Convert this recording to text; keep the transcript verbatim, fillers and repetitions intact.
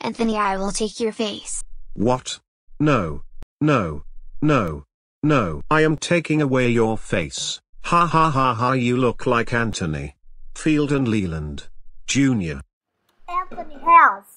Anthony, I will take your face. What? No. No. No. No. I am taking away your face. Ha ha ha ha, you look like Anthony. Field and Leland. Junior Anthony House.